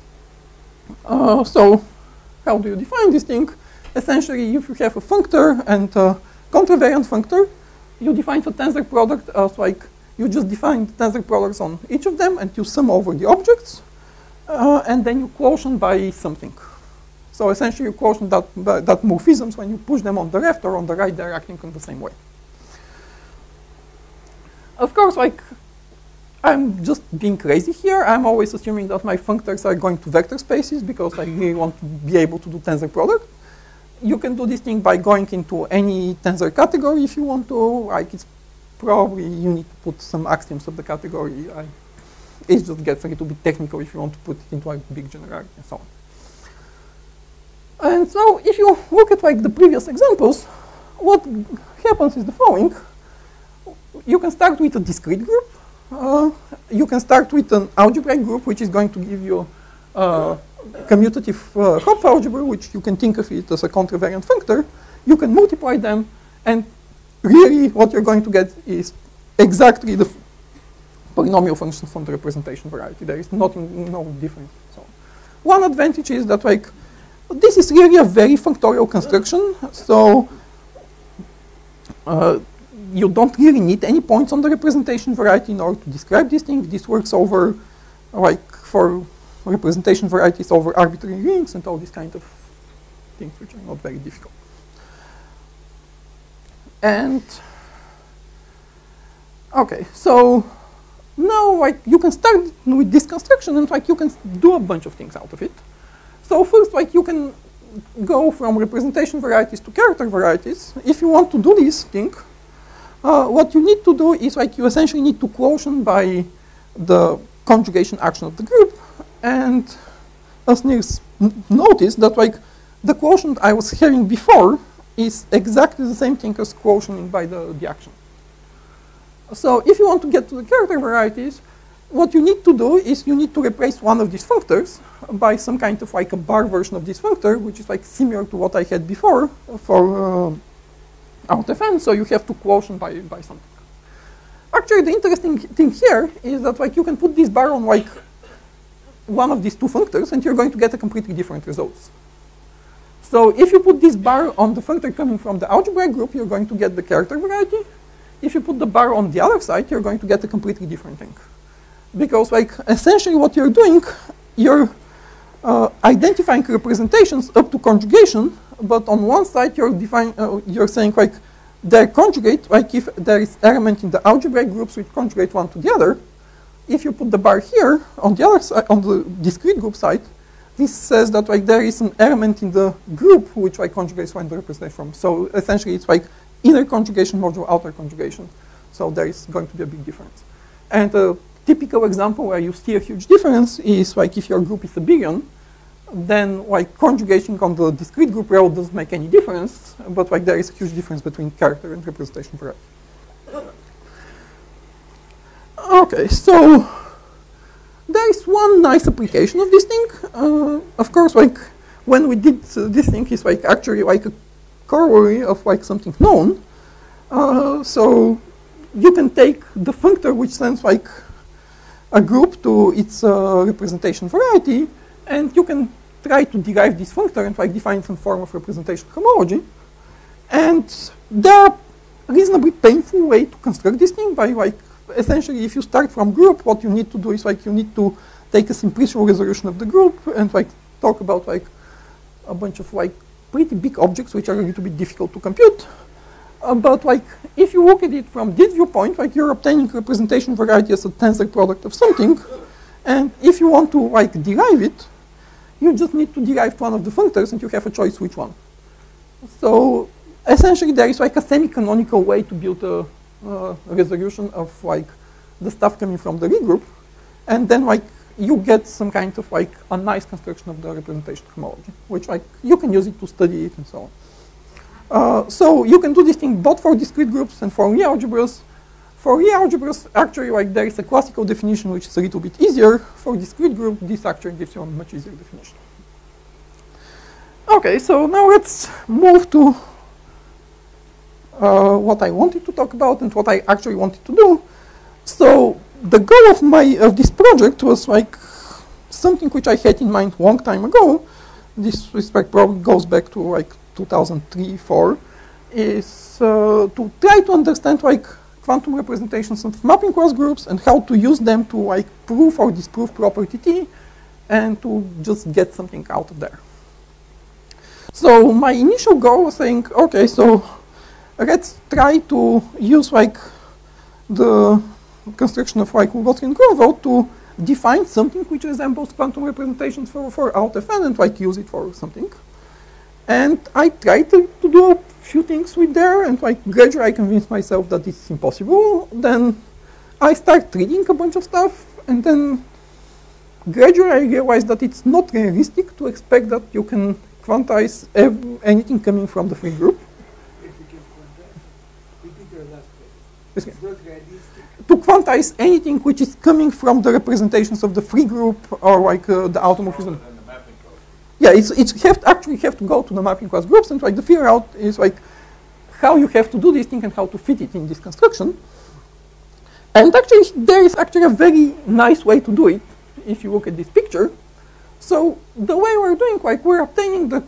So how do you define this thing? Essentially, if you have a functor and a contravariant functor, you define the tensor product as like you just define the tensor products on each of them and you sum over the objects, and then you quotient by something. So essentially, you quotient that morphisms when you push them on the left or on the right, they're acting in the same way. Of course, like I'm just being crazy here. I'm always assuming that my functors are going to vector spaces because I really want to be able to do tensor product. You can do this thing by going into any tensor category if you want to. Like it's probably you need to put some axioms of the category. It just gets a little bit technical if you want to put it into a big generality and so on. And so if you look at like the previous examples, what happens is the following. You can start with a discrete group. You can start with an algebraic group, which is going to give you commutative Hopf algebra, which you can think of it as a contravariant functor. You can multiply them, and really what you're going to get is exactly the polynomial functions from the representation variety. There is no difference. So one advantage is that like this is really a very functorial construction, so you don't really need any points on the representation variety in order to describe this thing. This works over, like, for representation varieties over arbitrary rings and all these kind of things which are not very difficult. And, okay, so now, like, you can start with this construction and, like, you can do a bunch of things out of it. So first, like, you can go from representation varieties to character varieties. If you want to do this thing, what you need to do is like you essentially need to quotient by the conjugation action of the group. And as Niels noticed that like the quotient I was having before is exactly the same thing as quotienting by the action. So if you want to get to the character varieties, what you need to do is you need to replace one of these functors by some kind of like a bar version of this functor, which is like similar to what I had before for out of n, so you have to quotient by something. Actually, the interesting thing here is that like you can put this bar on like one of these two functors, and you're going to get a completely different results. So if you put this bar on the functor coming from the algebraic group, you're going to get the character variety. If you put the bar on the other side, you're going to get a completely different thing. Because like essentially what you're doing, you're identifying representations up to conjugation, but on one side you're saying like they're conjugate, like if there is element in the algebraic groups which conjugate one to the other. If you put the bar here on the other side, on the discrete group side, this says that like there is an element in the group which like conjugates one the representation from. So essentially it's like inner conjugation modulo outer conjugation. So there is going to be a big difference. And a typical example where you see a huge difference is like if your group is abelian, then like conjugation on the discrete group row doesn't make any difference, but like there is a huge difference between character and representation variety. Okay, so there is one nice application of this thing. Of course, like when we did this thing, is like actually like a corollary of like something known. So you can take the functor which sends like a group to its representation variety, and you can try to derive this functor and like define some form of representation homology. And there are reasonably painful way to construct this thing by like essentially if you start from group, what you need to do is like you need to take a simplicial resolution of the group and like talk about like a bunch of like pretty big objects which are a little bit difficult to compute. But like if you look at it from this viewpoint, like you're obtaining representation variety as a tensor product of something, and if you want to like derive it, you just need to derive one of the functors and you have a choice which one. So essentially there is like a semi-canonical way to build a resolution of like the stuff coming from the regroup, and then like you get some kind of like a nice construction of the representation homology, which like you can use it to study it and so on. So you can do this thing both for discrete groups and for Lie algebras. For Lie algebras, actually like there is a classical definition which is a little bit easier. For discrete group, this actually gives you a much easier definition. Okay, so now let's move to what I wanted to talk about and what I actually wanted to do. So the goal of this project was like something which I had in mind a long time ago. This respect probably goes back to like 2003-04, is to try to understand like quantum representations of mapping cross groups and how to use them to like prove or disprove property T and to just get something out of there. So my initial goal was saying, okay, so let's try to use like the construction of like Vygotsky and Grunwald to define something which resembles quantum representations for out Fn and like use it for something. And I tried to do a few things with there, and like gradually I convinced myself that it's impossible. Then I started reading a bunch of stuff, and then gradually I realized that it's not realistic to expect that you can quantize anything coming from the free group. To quantize anything which is coming from the representations of the free group or like the automorphism. Yeah, actually have to go to the mapping class groups and try to figure out is like how you have to do this thing and how to fit it in this construction. And actually, there is actually a very nice way to do it if you look at this picture. So the way we're doing, like we're obtaining the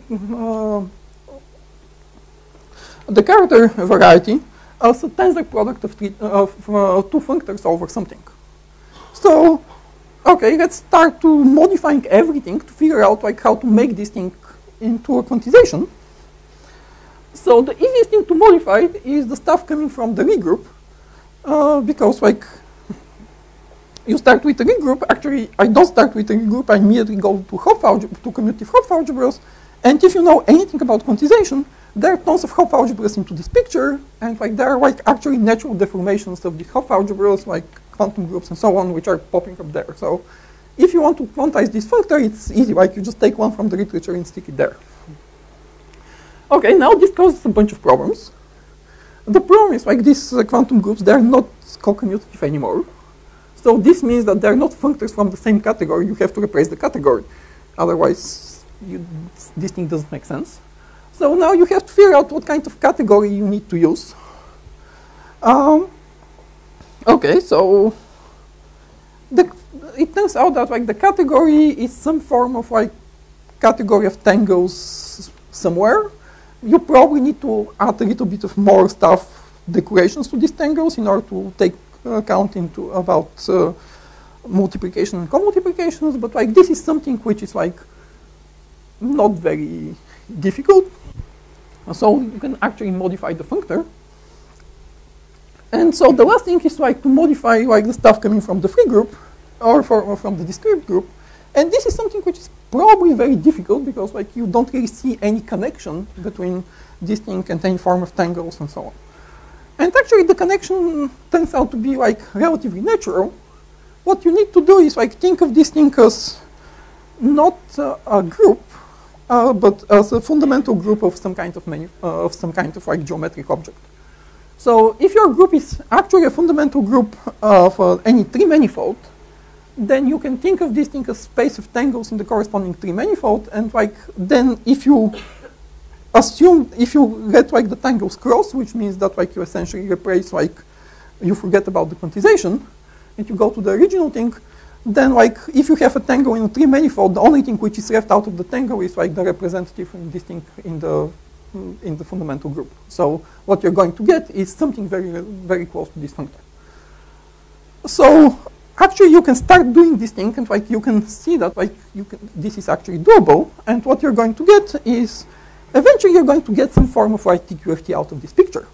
character variety as a tensor product of two functors over something. So okay, let's start to modifying everything to figure out like how to make this thing into a quantization. So the easiest thing to modify is the stuff coming from the regroup, because like you start with a regroup. Actually, I don't start with a regroup. I immediately go to commutative Hopf algebras, and if you know anything about quantization, there are tons of Hopf algebras into this picture, and like there are like actually natural deformations of these Hopf algebras, like quantum groups and so on, which are popping up there. So if you want to quantize this functor, it's easy. Like you just take one from the literature and stick it there. Okay, now this causes a bunch of problems. The problem is like these quantum groups, they're not co-commutative anymore. So this means that they're not functors from the same category. You have to replace the category. Otherwise, this thing doesn't make sense. So now you have to figure out what kind of category you need to use. Okay, so it turns out that like the category is some form of like category of tangles somewhere. You probably need to add a little bit of more stuff, decorations to these tangles in order to take account into about multiplication and commultiplications. But like this is something which is like not very difficult. So you can actually modify the functor. And so the last thing is like to modify like the stuff coming from the free group or from the discrete group. And this is something which is probably very difficult because like you don't really see any connection between this thing and any form of tangles and so on. And actually the connection turns out to be like relatively natural. What you need to do is like think of this thing as not a group, but as a fundamental group of some kind of like geometric object. So if your group is actually a fundamental group of any tree manifold, then you can think of this thing as space of tangles in the corresponding tree manifold, and like then if you let like the tangles cross, which means that like you essentially replace like you forget about the quantization, and you go to the original thing, then like if you have a tangle in a tree manifold, the only thing which is left out of the tangle is like the representative in this thing in the fundamental group. So what you're going to get is something very, very close to this functor. So actually you can start doing this thing, and like you can see that like this is actually doable. And what you're going to get is eventually you're going to get some form of like TQFT out of this picture.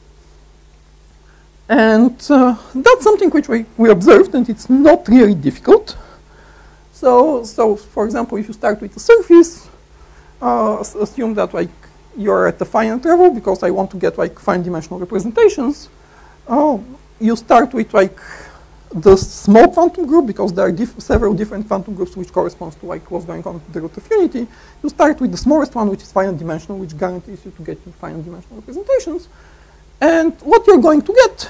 And that's something which we observed, and it's not really difficult. So for example, if you start with a surface, assume that like you're at the finite level because I want to get like fine dimensional representations. You start with like the small quantum group because there are several different quantum groups which corresponds to like what's going on with the root of unity. You start with the smallest one, which is finite dimensional, which guarantees you to get finite dimensional representations. And what you're going to get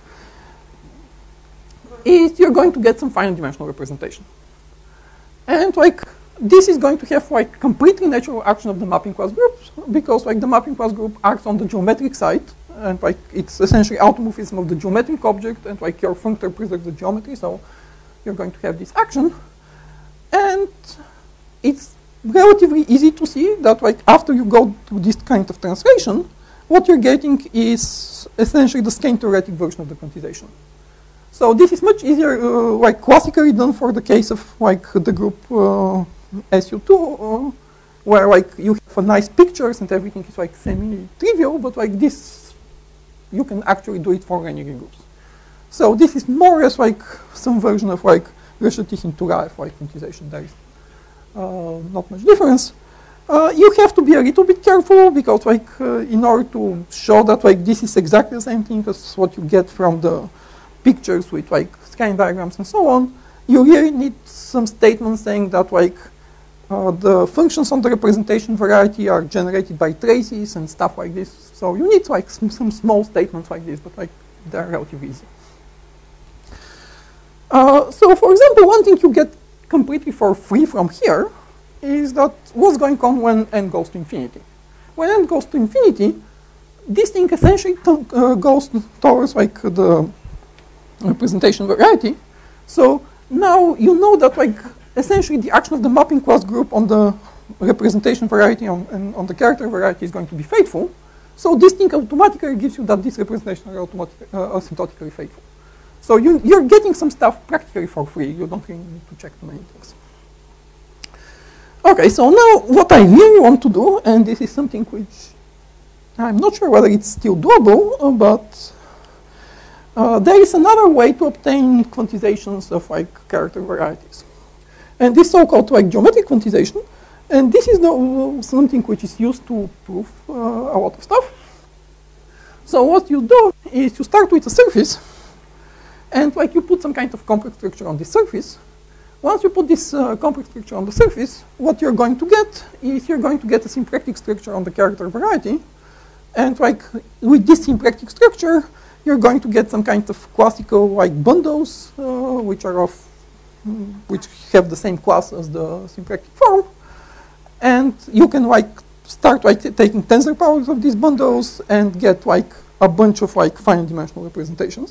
is you're going to get some finite dimensional representation. And like this is going to have like completely natural action of the mapping class groups because like the mapping class group acts on the geometric side, and like it's essentially automorphism of the geometric object, and like your functor preserves the geometry, so you're going to have this action. And it's relatively easy to see that like after you go to this kind of translation, what you're getting is essentially the skein theoretic version of the quantization. So this is much easier, like classically done for the case of like the group SU2, where like you have nice pictures and everything is like semi-trivial, but like this, you can actually do it for linear groups. So this is more or less like some version of like Reshetikhin Turaev like quantization. There is not much difference. You have to be a little bit careful because like in order to show that like this is exactly the same thing as what you get from the pictures with like skein diagrams and so on, you really need some statements saying that like the functions on the representation variety are generated by traces and stuff like this. So you need like some small statements like this, but like they're relatively easy. So for example, one thing you get completely for free from here is that what's going on when n goes to infinity. When n goes to infinity, this thing essentially goes towards like the representation variety. So now you know that like essentially the action of the mapping class group on the representation variety and on the character variety is going to be faithful. So this thing automatically gives you that these representations are asymptotically faithful. So you're getting some stuff practically for free. You don't really need to check too many things. Okay, so now what I really want to do, and this is something which I'm not sure whether it's still doable, but there is another way to obtain quantizations of like character varieties. And this so-called like geometric quantization, and this is something which is used to prove a lot of stuff. So what you do is you start with a surface, and like you put some kind of complex structure on this surface. Once you put this complex structure on the surface, what you're going to get is you're going to get a symplectic structure on the character variety. And like with this symplectic structure, you're going to get some kind of classical like bundles, which have the same class as the symplectic form. And you can like start like taking tensor powers of these bundles and get like a bunch of like finite dimensional representations.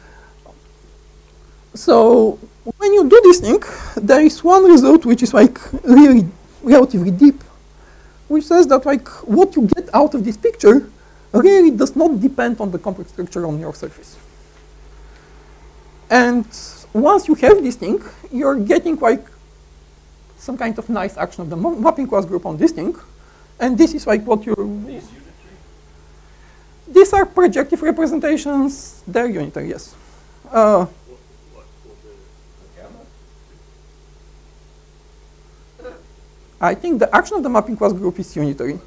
So when you do this thing, there is one result which is like really relatively deep, which says that like what you get out of this picture really does not depend on the complex structure on your surface. And once you have this thing, you're getting like some kind of nice action of the mapping class group on this thing. And this is like what you... These are projective representations. They're unitary, yes. I think the action of the mapping class group is unitary.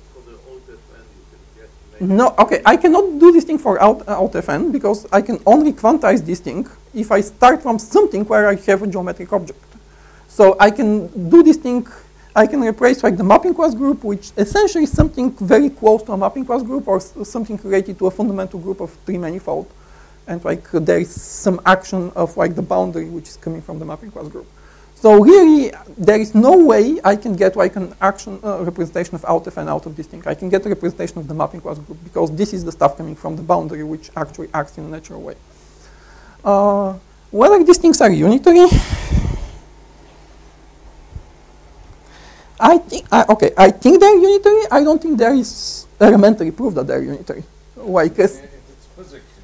No, okay, I cannot do this thing for out FN because I can only quantize this thing if I start from something where I have a geometric object. So I can do this thing, I can replace like the mapping class group, which essentially is something very close to a mapping class group or something related to a fundamental group of 3 manifold. And like there is some action of like the boundary which is coming from the mapping class group. So really, there is no way I can get like an action representation of out FN out of this thing. I can get a representation of the mapping class group because this is the stuff coming from the boundary which actually acts in a natural way. Whether these things are unitary, I think they're unitary. I don't think there is elementary proof that they're unitary. Like, it's physics, it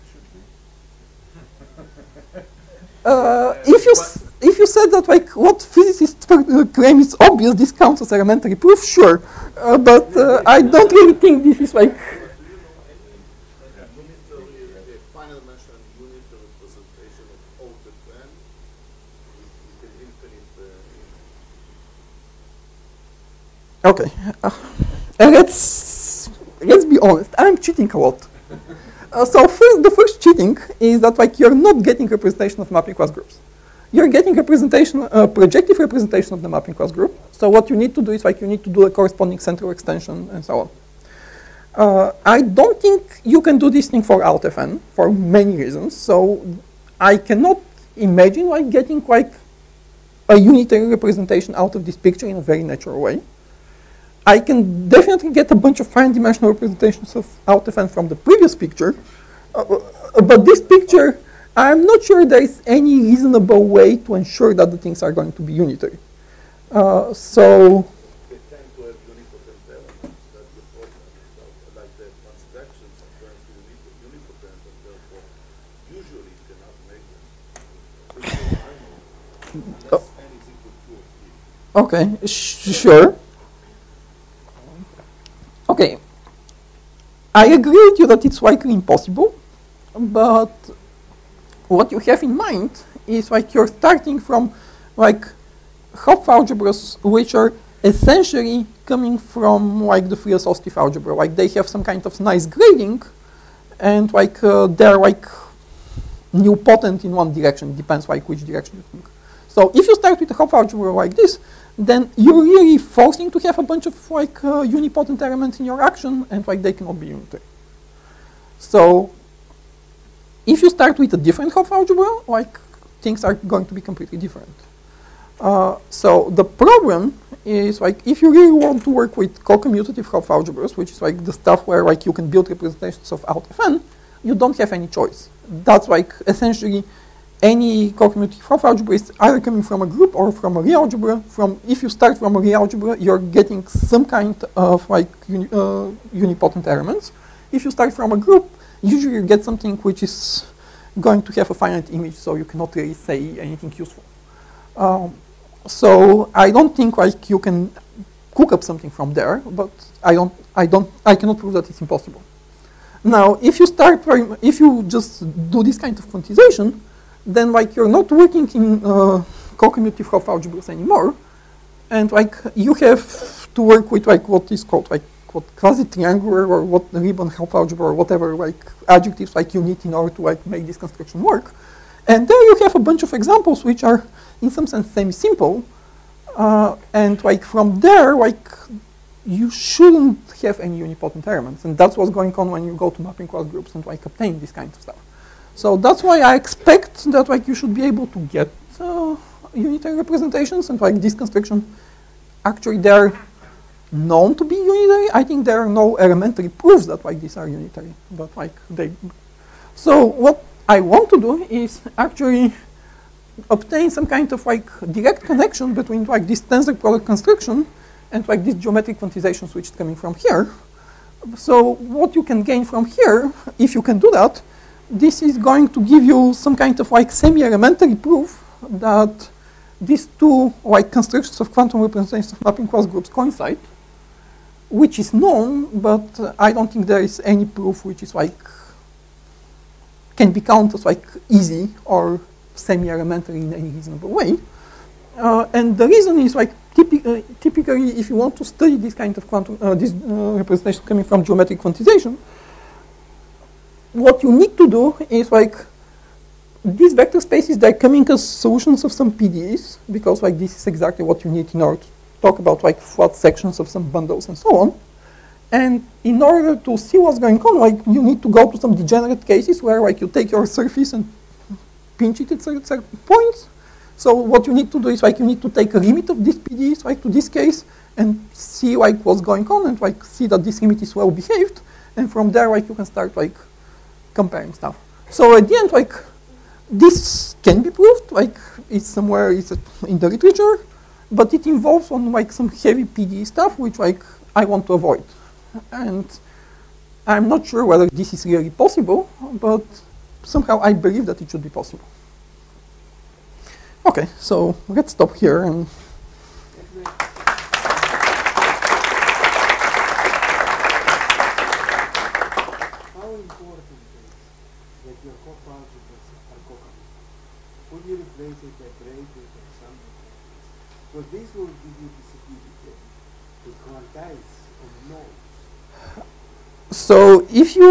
should be. If you said that like what physicists claim is obvious, this counts as elementary proof, sure. But I don't really think this is like. Final mention unitary representation of O to N with an infinite. Okay, let's be honest. I'm cheating a lot. So the first cheating is that like you're not getting representation of mapping class groups. You're getting representation, projective representation of the mapping class group. So what you need to do is like you need to do a corresponding central extension and so on. I don't think you can do this thing for out FN for many reasons. So I cannot imagine like getting like a unitary representation out of this picture in a very natural way. I can definitely get a bunch of fine dimensional representations of out FN from the previous picture, but this picture, I'm not sure there is any reasonable way to ensure that the things are going to be unitary. So. They tend to have unipotent elements. That's the problem. Like the transactions are currently unipotent, and therefore usually cannot make them. Unless n is equal to 2 of p. Okay, sure. Okay, I agree with you that it's likely impossible, but what you have in mind is like you're starting from like Hopf algebras which are essentially coming from like the free associative algebra. Like they have some kind of nice grading and like they're like nilpotent in one direction. It depends like which direction you think. So if you start with a Hopf algebra like this, then you're really forcing to have a bunch of like unipotent elements in your action and like they cannot be unitary. So if you start with a different Hopf algebra, like things are going to be completely different. So the problem is like if you really want to work with co-commutative Hopf algebras, which is like the stuff where like you can build representations of out FN, you don't have any choice. That's like essentially any co-commutative Hopf algebra is either coming from a group or from a real algebra. If you start from a real algebra, you're getting some kind of like unipotent elements. If you start from a group, usually you get something which is going to have a finite image, so you cannot really say anything useful. So I don't think like you can cook up something from there, but I cannot prove that it's impossible. Now, if you just do this kind of quantization, then like you're not working in co-commutative Hopf algebras anymore, and like you have to work with like what is called like what quasi-triangular or what ribbon Hopf algebra or whatever like adjectives like you need in order to like make this construction work. And there you have a bunch of examples which are in some sense semi-simple, and like from there like you shouldn't have any unipotent elements, and that's what's going on when you go to mapping class groups and like obtain this kind of stuff. So that's why I expect that like you should be able to get unitary representations, and like this construction actually they're known to be unitary. I think there are no elementary proofs that like these are unitary, but like they. So what I want to do is actually obtain some kind of like direct connection between like this tensor product construction and like these geometric quantizations which is coming from here. So what you can gain from here, if you can do that, this is going to give you some kind of like semi-elementary proof that these two like constructions of quantum representations of mapping class groups coincide, which is known, but I don't think there is any proof which is like can be counted as like easy or semi-elementary in any reasonable way. And the reason is like typically if you want to study this kind of quantum representation coming from geometric quantization, what you need to do is like these vector spaces, they're coming as solutions of some PDEs, because like this is exactly what you need in order to talk about like flat sections of some bundles and so on. And in order to see what's going on, like you need to go to some degenerate cases where like you take your surface and pinch it at certain points. So what you need to do is like you need to take a limit of these PDEs like to this case and see like what's going on and like see that this limit is well behaved. And from there like you can start like comparing stuff. So at the end like this can be proved, like it's somewhere in the literature, but it involves on like some heavy PDE stuff which like I want to avoid. And I'm not sure whether this is really possible, but somehow I believe that it should be possible. Okay, so let's stop here and how important is that your co-algebras are co-commutative? Would you replace it by varieties or something like this? So this will give you the ability to quantize on nodes. so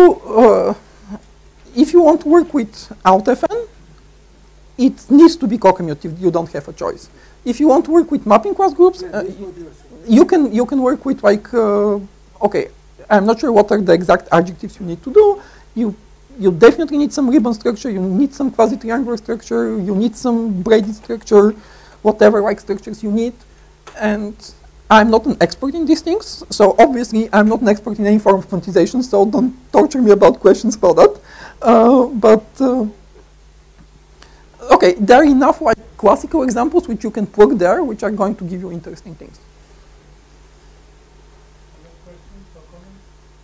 if you want to work with AltFN, it needs to be co-commutative. You don't have a choice. If you want to work with mapping class groups, you can work with like okay, I'm not sure what are the exact adjectives you need to do. You definitely need some ribbon structure. You need some quasi-triangular structure. You need some braided structure, whatever like structures you need. And I'm not an expert in these things, so obviously I'm not an expert in any form of quantization, so don't torture me about questions about that. Okay, there are enough like classical examples which you can plug there, which are going to give you interesting things. Other questions or comments?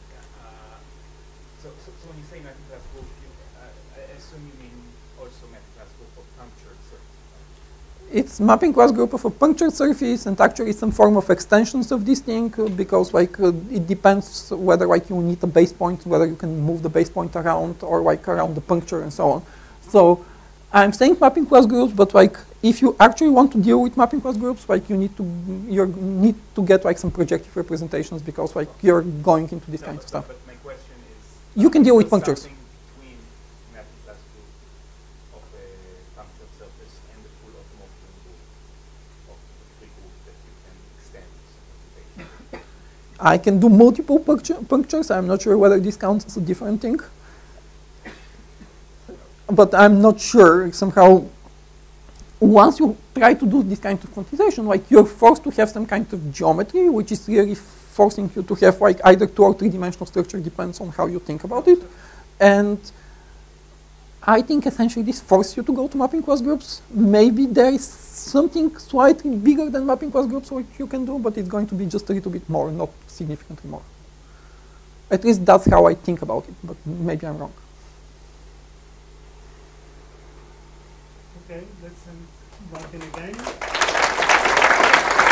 So when you say mapping class group, I assume you mean also mapping class group of punctured surface. It's mapping class group of a punctured surface, and actually some form of extensions of this thing, because like it depends whether like you need a base point, whether you can move the base point around or like around the puncture and so on. So I'm saying mapping class groups, but like if you actually want to deal with mapping class groups, like you need to get like some projective representations, because like you're going into this kind of stuff. But my question is, You can deal with punctures. Something between mapping class group of a punctured surface and the full automorphism group of the free group that you can extend this representation. I can do multiple punctures. I'm not sure whether this counts as a different thing. But I'm not sure somehow once you try to do this kind of quantization, like you're forced to have some kind of geometry, which is really forcing you to have like either 2 or 3 dimensional structure, depends on how you think about it. And I think essentially this forces you to go to mapping class groups. Maybe there is something slightly bigger than mapping class groups which you can do, but it's going to be just a little bit more, not significantly more. At least that's how I think about it, but maybe I'm wrong. Okay, let's send Martin again.